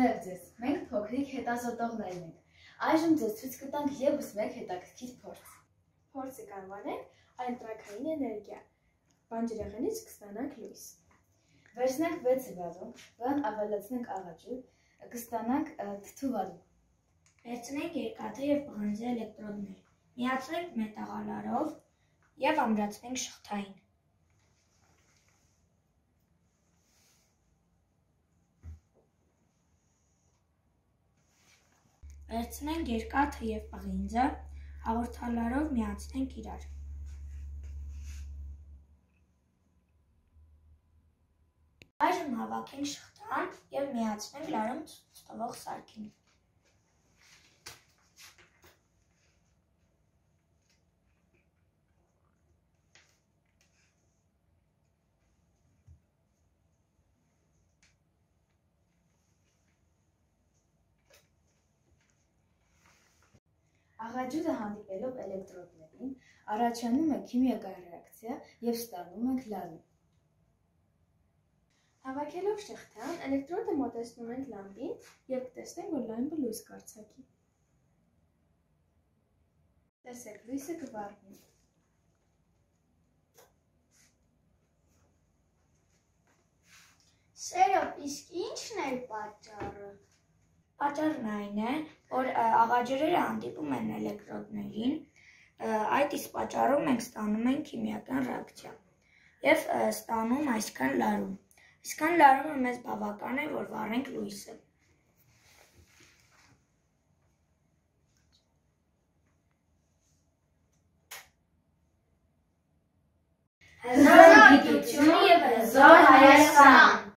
Բարև ձեզ, մենք փոքրիկ հետազոտողներն ենք։ Այժմ ձեզ ցույց կտանք ևս մեկ հետաքրքիր փորձ։ Փորձը կանվանենք ընտրաքային էներգիա։ Բանջարեղենից կստանանք լույս։ Վերցնենք 6 վարու, որն ավելացնենք աղաջուր, կստանանք թթու վարու։ Վերցնենք երկաթը և պղնձի էլեկտրոդներ, միացնենք մետաղալարով և ամրացնենք շղթային։ Վերցնենք երկաթը և պղինձը, հաղորդալարով միացնենք իրար։ Այժմ հավաքենք շղթան և միացնենք լարում ցույց տվող սարքին։ Աղաջուրը հանդիպելով էլեկտրոդներին առաջանում է քիմիական ռեակցիա և ստանում ենք լարում։ Հավաքելով շղթան, էլեկտրոդը մոտեցնում ենք լամպին և կտեսնենք, որ լամպը լույս կարձակի։ Տեսեք, լույսը կվառվի։ Սերոբ, իսկ ի՞նչն էր պատճառը։ Պատճառն այն է, որ աղաջրերը հանդիպում են էլեկտրոդներին, այդ իսկ պատճառով մենք ստանում ենք քիմիական ռեակցիա և ստանում այսքան լարում։ Այսքան լարումը մեզ բավական է, որ վառենք լույսը։ Հզոր գիտություն և հզոր Հայաստան։